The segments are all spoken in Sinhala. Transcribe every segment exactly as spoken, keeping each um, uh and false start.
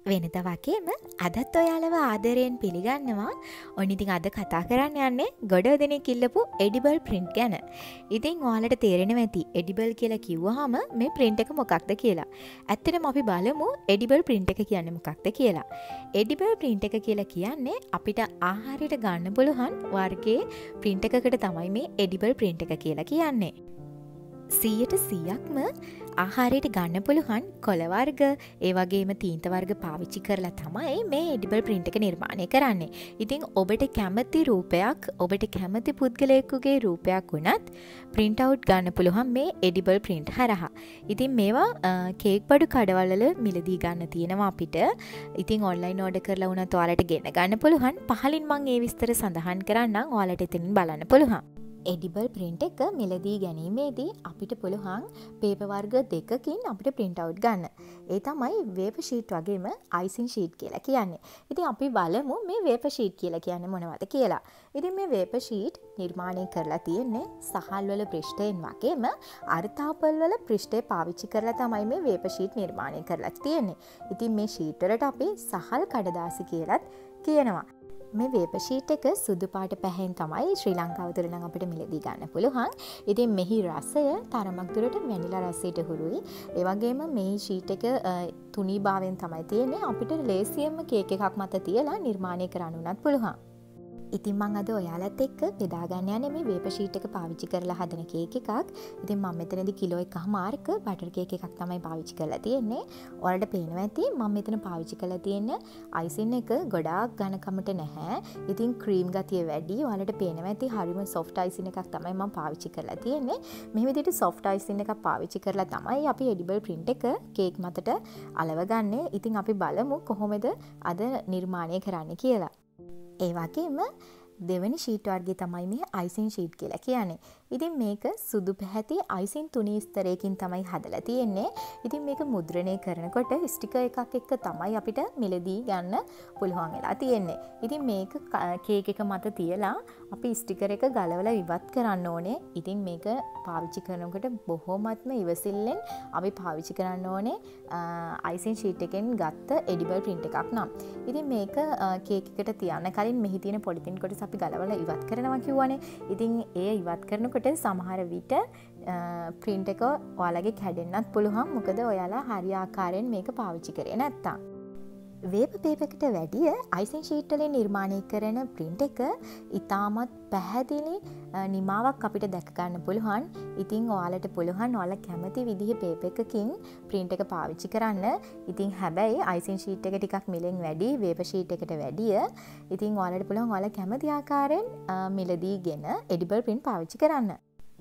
වෙනද වගේම අදත් ඔයාලව ආදරයෙන් පිළිගන්නවා. ඔන්න ඉතින් අද කතා කරන්න යන්නේ ගොඩ දෙනෙක් ඉල්ලපු එඩිබල් ප්‍රින්ට් ගැන. ඉතින් ඔයාලට තේරෙනවා ඇති එඩිබල් කියලා කිව්වහම මේ ප්‍රින්ට් එක මොකක්ද කියලා. ඇත්තටම අපි බලමු එඩිබල් ප්‍රින්ට් එක කියන්නේ මොකක්ද කියලා. එඩිබල් ප්‍රින්ට් එක කියලා කියන්නේ අපිට ආහාරයට ගන්න පුළුවන් වර්ගයේ ප්‍රින්ට් එකකට තමයි මේ එඩිබල් ප්‍රින්ට් එක කියලා කියන්නේ. සීයට සීයක්ම ආහාරයට ගන්න පුළුවන් කොළ වර්ග ඒ වගේම තීන්ත වර්ග පාවිච්චි කරලා තමයි මේ එඩිබල් ප්‍රින්ට් එක නිර්මාණය කරන්නේ. ඉතින් ඔබට කැමති රූපයක් ඔබට කැමති පුද්ගලයෙකුගේ රූපයක් වුණත් ප්‍රින්ට් අවුට් ගන්න පුළුවන් මේ එඩිබල් ප්‍රින්ට් හරහා. ඉතින් මේවා කේක් බඩු කඩවල මිලදී ගන්න තියෙනවා අපිට. ඉතින් ඔන්ලයින් ඕඩර් කරලා වුණත් ඔයාලට ගෙන ගන්න පුළුවන්. පහලින් මම ඒ විස්තර සඳහන් කරන්නම්. ඔයාලට එතනින් බලන්න පුළුවන්. එඩිබල් ප්‍රින්ට් එක මිලදී ගැනීමේදී අපිට පුළුවන් පේපර් වර්ග දෙකකින් අපිට ප්‍රින්ට් අවුට් ගන්න. ඒ තමයි වේපර් ෂීට් වගේම අයිසින් ෂීට් කියලා කියන්නේ. ඉතින් අපි බලමු මේ වේපර් ෂීට් කියලා කියන්නේ මොනවද කියලා. ඉතින් මේ වේපර් ෂීට් නිර්මාණය කරලා තියෙන්නේ සහල් වල පෘෂ්ඨයෙන් වගේම අර්තාපල් වල පෘෂ්ඨය පාවිච්චි කරලා තමයි මේ වේපර් ෂීට් නිර්මාණය කරලා තියෙන්නේ. ඉතින් මේ ෂීට් වලට අපි සහල් කඩදාසි කියලාත් කියනවා. මේ වේපර් ෂීට් එක සුදු පාට පැහැයෙන් තමයි ශ්‍රී ලංකාව තුළ නම් අපිට මිලදී ගන්න පුළුවන්. ඉතින් මෙහි රසය තරමක් දුරට වැනිලා රසයට හුරුයි. ඒ වගේම මේ ෂීට් එක තුනී භාවයෙන් තමයි තියෙන්නේ. අපිට ලේසියෙන්ම කේක් එකක් මත තියලා නිර්මාණය කරන්න උනත් පුළුවන්. ඉතින් මම අද ඔයාලත් එක්ක බෙදා ගන්න යන්නේ මේ වේපර් ෂීට් එක පාවිච්චි කරලා හදන කේක් එකක්. ඉතින් මම මෙතනදී කිලෝ එකමාරක බටර් කේක් එකක් තමයි පාවිච්චි කරලා තියෙන්නේ. ඔයාලට පේනවා ඇති මම මෙතන පාවිච්චි කරලා තියෙන අයිසින් එක ගොඩාක් ඝනකමට නැහැ. ඉතින් ක්‍රීම් ගතිය වැඩි. ඔයාලට පේනවා ඇති හරිම සොෆ්ට් අයිසින් එකක් තමයි මම පාවිච්චි කරලා තියෙන්නේ. මේ විදිහට සොෆ්ට් අයිසින් එකක් පාවිච්චි කරලා තමයි අපි එඩිබල් ප්‍රින්ට් එක කේක් මතට අලවගන්නේ. ඉතින් අපි බලමු කොහොමද අද නිර්මාණය කරන්න කියලා. ඒ වගේම දෙවනි ෂීට් වර්ගය තමයි මේ අයිසින් ෂීට් කියලා කියන්නේ. ඉතින් මේක සුදු පැහැති අයිසින් තුනී ස්තරයකින් තමයි හදලා තියෙන්නේ. ඉතින් මේක මුද්‍රණය කරනකොට ස්ටිකර් එකක් එක්ක තමයි අපිට මිලදී ගන්න පුළුවන් වෙලා තියෙන්නේ. ඉතින් මේක කේක් එක මත තියලා අපි ස්ටිකර් එක ගලවලා ඉවත් කරන්න ඕනේ. ඉතින් මේක පාවිච්චි කරනකොට බොහොමත්ම ඉවසිල්ලෙන් අපි පාවිච්චි කරන්න ඕනේ අයිසින් ෂීට් එකෙන් ගත්ත එඩිබල් ප්‍රින්ට් එකක් නම්. ඉතින් මේක කේක් එකට තියන්න කලින් මෙහි තියෙන පොලිතින් කොටස අපි ගලවලා ඉවත් කරනවා කිව්වනේ. ඉතින් ඒ ඉවත් කරනකොට සමහර විට ප්‍රින්ට් එක ඔයාලගේ කැඩෙන්නත් පුළුවන්. මොකද ඔයාලා හරි ආකාරයෙන් මේක පාවිච්චි කරේ නැත්තම්. වේපර් පේපර් එකට වැඩිය අයිසින් ෂීට් වලින් නිර්මාණය කරන ප්‍රින්ට් එක ඉතාමත් පැහැදිලි නිමාවක් අපිට දැක ගන්න පුළුවන්. ඉතින් ඔයාලට පුළුවන් ඔයාලා කැමති විදිහේ පේපර් එකකින් ප්‍රින්ට් එක පාවිච්චි කරන්න. ඉතින් හැබැයි අයිසින් ෂීට් එක ටිකක් මිලෙන් වැඩි වේපර් ෂීට් එකට වැඩිය. ඉතින් ඔයාලට පුළුවන් ඔයාලා කැමති ආකාරයෙන් මිලදීගෙන එඩිබල් ප්‍රින්ට් පාවිච්චි කරන්න.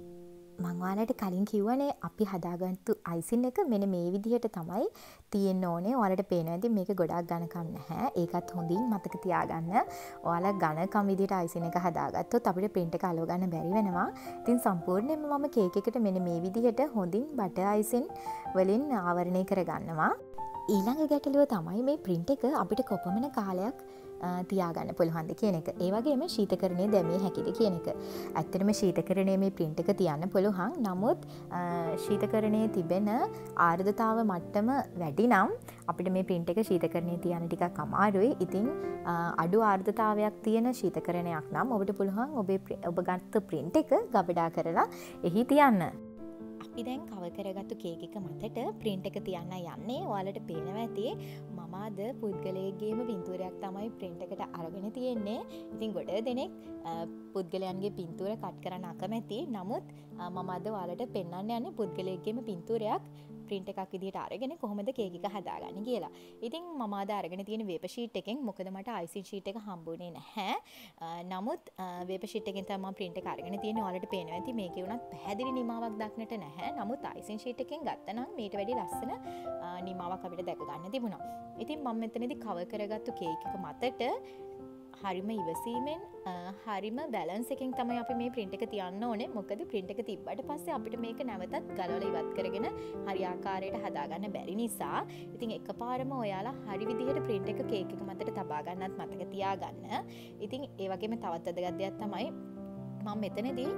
මං ඔයාලට කලින් කිව්වනේ අපි හදාගත්තු අයිසින් එක මෙන්න මේ විදිහට තමයි තියෙන්න ඕනේ. ඔයාලට පේනවා ඇති මේක ගොඩාක් ඝනකම් නැහැ. ඒකත් හොඳින් මතක තියාගන්න. ඔයාලා ඝනකම් විදිහට අයිසින් එක හදාගත්තොත් අපිට ප්‍රින්ට් එක අලව ගන්න බැරි වෙනවා. ඉතින් සම්පූර්ණයෙන්ම මම කේක් එකට මෙන්න මේ විදිහට හොඳින් බටර් අයිසින් වලින් ආවරණය කරගන්නවා. ඊළඟ ගැටලුව තමයි මේ ප්‍රින්ට් එක අපිට කොපමණ කාලයක් තියාගන්න පුළුවන්ද කියන එක. ඒ වගේම ශීතකරණය දැමිය හැකිද කියන එක. ඇත්තටම ශීතකරණයේ මේ ප්‍රින්ට් එක තියන්න පුළුවන්. නමුත් ශීතකරණයේ තිබෙන ආර්ද්‍රතාව මට්ටම වැඩි නම් අපිට මේ ප්‍රින්ට් එක ශීතකරණයේ තියන්න ටිකක් අමාරුයි. ඉතින් අඩු ආර්ද්‍රතාවයක් තියෙන ශීතකරණයක් නම් ඔබට පුළුවන් ඔබේ ඔබ ගත්ත ප්‍රින්ට් එක ගබඩා කරලා එහි තියන්න. අපි දැන් කවර් කරගත්තු කේක් එක මතට ප්‍රින්ට් එක තියන්න යන්නේ. ඔයාලට පේනවා ඇති මම අද පුද්ගලයෙක්ගේම පින්තූරයක් තමයි ප්‍රින්ට් එකට අරගෙන තියෙන්නේ. ඉතින් ගොඩ දෙනෙක් පුද්ගලයන්ගේ පින්තූර කට් කරන්න අකමැති. නමුත් මම අද ඔයාලට පෙන්වන්න යන්නේ පුද්ගලයෙක්ගේම පින්තූරයක් ප්‍රින්ට් එකක් විදිහට අරගෙන කොහොමද කේක් එක හදාගන්නේ කියලා. ඉතින් මම අද අරගෙන තියෙන වේපර් ෂීට් එකෙන් මොකද මට අයිසින් ෂීට් එක හම්බුනේ නැහැ. නමුත් වේපර් ෂීට් එකෙන් තමයි මම ප්‍රින්ට් එක අරගෙන තියෙන්නේ. ඔයාලට පේනවා ඇති මේකේ උනත් පැහැදිලි නිමාවක් දක්නට නැහැ. නමුත් අයිසින් ෂීට් එකෙන් ගත්තනම් මේට වැඩි ලස්සන නිමාවක් අපිට දැක ගන්න තිබුණා. ඉතින් මම මෙතනදී කවර් කරගත්තු කේක් එක මතට හරිම ඉවසීමෙන් හරිම බැලන්ස් එකෙන් තමයි අපි මේ ප්‍රින්ට් එක තියන්න ඕනේ. මොකද ප්‍රින්ට් එක තිබ්බට පස්සේ අපිට මේක නැවතත් ගලවලා ඉවත් කරගෙන හරි ආකාරයට හදාගන්න බැරි නිසා ඉතින් එකපාරම ඔයාලා හරි විදිහට ප්‍රින්ට් එක කේක් එක මතට තබා ගන්නත් මතක තියාගන්න. ඉතින් ඒ වගේම තවත් වැදගත් දෙයක් තමයි මම මෙතනදී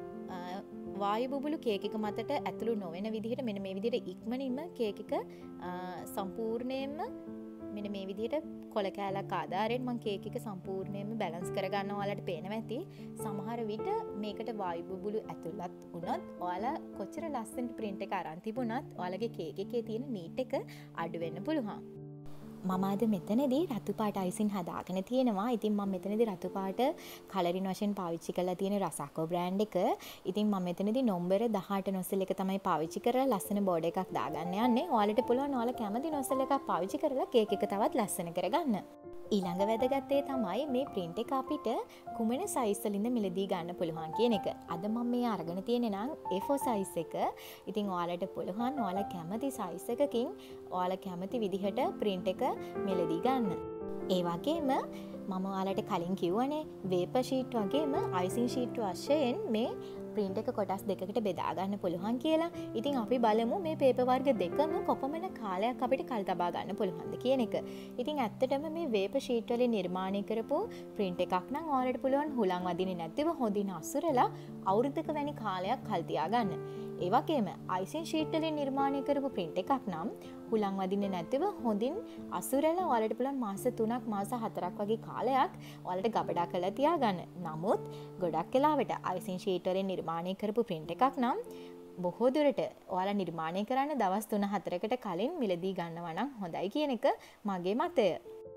වායු බුබුලු කේක් එක මතට ඇතුළු නොවන විදිහට මෙන්න මේ විදිහට ඉක්මනින්ම කේක් එක සම්පූර්ණයෙන්ම මෙන්න මේ විදිහට කොළ කෑල්ලක් ආධාරයෙන් මම කේක් එක සම්පූර්ණයෙන්ම බැලන්ස් කරගන්නවා. ඔයාලට පේනවා ඇති. සමහර විට මේකට වායු බුබුලු ඇතුළත් වුණොත් ඔයාලා කොච්චර ලස්සනට print එක අරන් තිබුණත් ඔයාලගේ කේක් එකේ තියෙන නීට් එක අඩු වෙන්න පුළුවන්. මම අද මෙතනදී රතු පාට අයිසින් හදාගෙන තියෙනවා. ඉතින් මම මෙතනදී රතු පාට කලරින් වශයෙන් පාවිච්චි කරලා තියෙන රසාකෝ බ්‍රෑන්ඩ් එක. ඉතින් මම මෙතනදී නම්බර දහඅට නොසල් එක තමයි පාවිච්චි කරලා ලස්සන බෝඩ් එකක් දාගන්න යන්නේ. ඔයාලට පුළුවන් ඔයාලා කැමති නොසල් එකක් පාවිච්චි කරලා කේක් එක තවත් ලස්සන කරගන්න. ඊළඟ වැදගත් දේ තමයි මේ print එක අපිට කුමන size වලින්ද මිලදී ගන්න පුළුවන් කියන එක. අද මම මේ අරගෙන තියෙන්නේ නම් A four size එක. ඉතින් ඔයාලට පුළුවන් ඔයාලා කැමති size එකකින් ඔයාලා කැමති විදිහට print එක මිලදී ගන්න. ඒ වගේම මම ඔයාලට කලින් කිව්වනේ වේපර් ෂීට් වගේම අයිසිං ෂීට් වශයෙන් මේ print එක කොටස් දෙකකට බෙදා ගන්න පුළුවන් කියලා. ඉතින් අපි බලමු මේ පේපර් වර්ග දෙකම කොපමණ කාලයක් අපිට කල් තබා ගන්න පුළුවන්ද කියන එක. ඉතින් ඇත්තටම මේ වේපර් ෂීට් වලින් නිර්මාණය කරපු print එකක් නම් ඔයාලට පුළුවන් හුලං වදින්නේ නැතිව හොඳින් අසුරලා අවුරුද්දක වැනි කාලයක් කල් තියා ගන්න. ඒ වගේම අයිසිං ෂීට් වලින් නිර්මාණය කරපු print එකක් නම් හුලං වදින්නේ නැතිව හොඳින් අසුරලා ඔයාලට පුළුවන් මාස තුනක් මාස හතරක් වගේ කාලයක් ඔයාලට ගබඩා කරලා තියාගන්න. නමුත් ගොඩක් වෙලාවට අයිසිං ෂීට් වලින් නිර්මාණය කරපු print එකක් නම් බොහෝ දුරට ඔයාලා නිර්මාණය කරන්න දවස් තුන හතරකට කලින් මිලදී ගන්නවා නම් හොඳයි කියන එක මගේ මතය.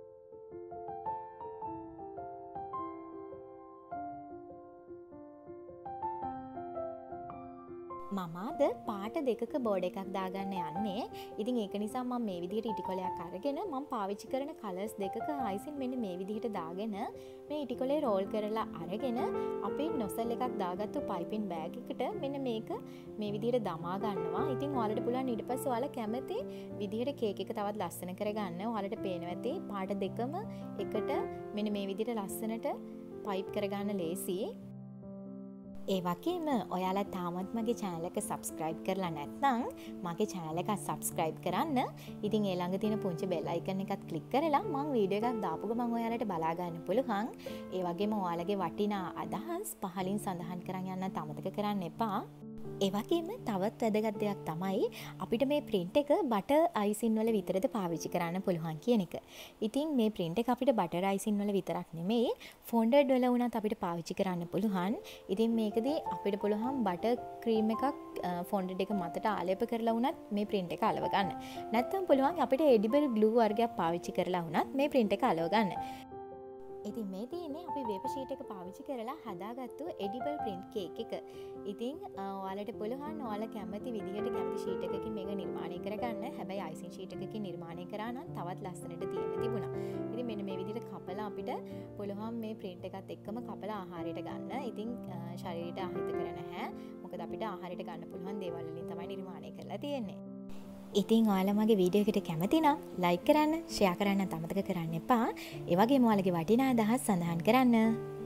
මම අද පාට දෙකක බෝඩ් එකක් දාගන්න යන්නේ. ඉතින් ඒක නිසා මම මේ විදිහට ඉටි කොලයක් අරගෙන මම පාවිච්චි කරන කලර්ස් දෙකක අයිසින් මෙන්න මේ විදිහට දාගෙන මේ ඉටි කොලේ රෝල් කරලා අරගෙන අපි නොසල් එකක් දාගත්තු පයිපින් බෑග් එකට මෙන්න මේක මේ විදිහට දමා ගන්නවා. ඉතින් ඔයාලට පුළුවන් ඊට පස්සේ ඔයාලා කැමති විදිහට කේක් එක තවත් ලස්සන කරගන්න. ඔයාලට පේනවා ඇති පාට දෙකම එකට මෙන්න මේ විදිහට ලස්සනට පයිප් කරගන්න ලේසි. ඒ වගේම ඔයාලා තාමත් මගේ channel එක subscribe කරලා නැත්නම් මගේ channel එක subscribe කරන්න. ඉතින් ඒ ළඟ තියෙන පුංචි bell icon එකත් click කරලා මම වීඩියෝ එකක් දාපු ගමන් ඔයාලට බලා ගන්න පුළුවන්. ඒ වගේම ඔයාලගේ වටිනා අදහස් පහලින් සඳහන් කරන් යන්න අමතක කරන්න එපා. ඒ වගේම තවත් වැදගත් දෙයක් තමයි අපිට මේ print එක butter icing වල විතරද පාවිච්චි කරන්න පුළුවන් කියන එක. ඉතින් මේ print එක අපිට butter icing වල විතරක් නෙමෙයි fondant වල වුණත් අපිට පාවිච්චි කරන්න පුළුවන්. ඉතින් මේකදී අපිට පුළුවන් butter cream එකක් fondant එක මතට ආලේප කරලා වුණත් මේ print එක අලව ගන්න. නැත්නම් පුළුවන් අපිට edible glue වර්ගයක් පාවිච්චි කරලා වුණත් මේ print එක අලව ගන්න. ඉතින් මේ තියෙන්නේ අපි වේපර් ෂීට් එක පාවිච්චි කරලා හදාගත්තු edible print cake එක. ඉතින් ඔයාලට පුළුවන් ඔයාලා කැමති විදිහට කැමති ෂීට් එකකින් මේක නිර්මාණය කරගන්න. හැබැයි අයිසිං ෂීට් එකකින් නිර්මාණය කරා නම් තවත් ලස්සනට තියෙන්න තිබුණා. ඉතින් මෙන්න මේ විදිහට කපලා අපිට පුළුවන් මේ print එකත් එක්කම කපලා ආහාරයට ගන්න. ඉතින් ශරීරයට ආහිත කර නැහැ. මොකද අපිට ආහාරයට ගන්න පුළුවන් දේවල් වලින් තමයි නිර්මාණය කරලා තියෙන්නේ. ඉතින් ඔයාලා මගේ වීඩියෝ එකට කැමති නම් like කරන්න, share කරන්න අමතක කරන්න එපා. ඒ වගේම ඔයාලගේ වටිනා අදහස් සඳහන් කරන්න.